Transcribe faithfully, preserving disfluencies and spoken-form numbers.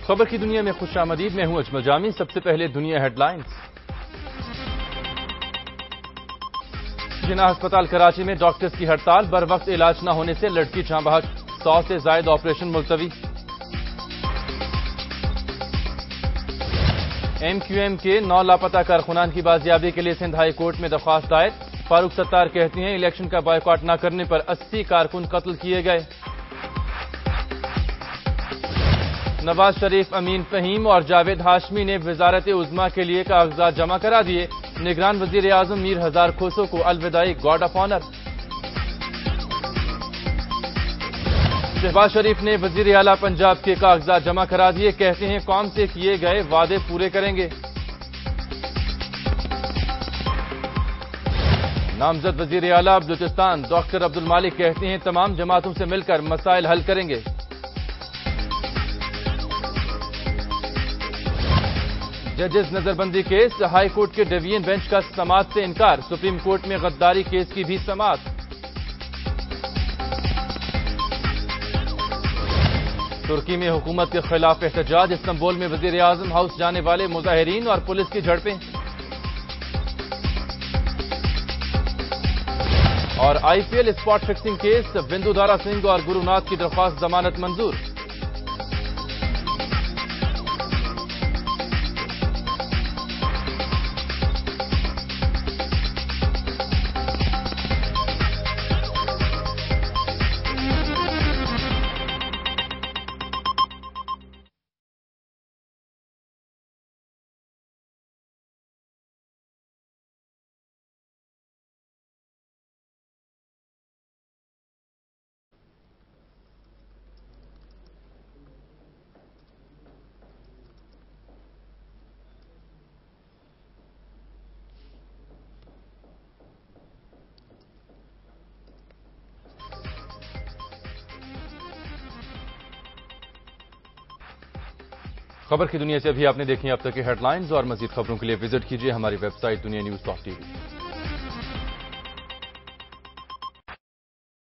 خبر کی دنیا میں خوش آمدید، میں ہوں اجمل جامی۔ سب سے پہلے دنیا ہیڈ لائنز۔ جناح ہسپتال کراچی میں ڈاکٹرز کی ہڑتال، بر وقت علاج نہ ہونے سے لڑکی جاں بحق، سو سے زائد آپریشن ملتوی۔ ایم کیو ایم کے نو لاپتہ کارکنان کی بازیابی کے لیے سندھ ہائی کورٹ میں درخواست دائر، فاروق ستار کہتی ہیں الیکشن کا بائیکاٹ نہ کرنے پر اسی کارکن قتل کیے گئے۔ نواز شریف، امین فہیم اور جاوید ہاشمی نے وزارت عظمیٰ کے لیے کاغذات جمع کرا دیے، نگران وزیر اعظم میر ہزار کھوسو کو الوداعی guard of honour. Shahbaz Sharif نے وزیر اعلیٰ پنجاب کے کاغذات جمع کرا دیے، کہتے ہیں قوم سے کیے گئے وعدے پورے کریں گے۔ نامزد وزیر اعلیٰ بلوچستان ڈاکٹر عبدالمالک کہتے ہیں تمام جماعتوں سے مل کر مسائل حل کریں گے۔ ججز نظر بندی کیس، ہائی کورٹ کے ڈویژن بینچ کا سماعت سے انکار، سپریم کورٹ میں غداری کیس کی بھی سماعت۔ ترکی میں حکومت کے خلاف احتجاج، استنبول میں وزیر اعظم ہاؤس جانے والے مظاہرین اور پولیس کی جھڑپیں۔ اور I P L spot fixing case, Bindu Dara Singh اور گرو ناتھ کی درخواست ضمانت منظور۔ خبر کی دنیا سے ابھی آپ نے دیکھی اب تک کے ہیڈ لائنز، اور مزید خبروں کے لیے وزٹ کیجیے ہماری website Dunya news dot T وی۔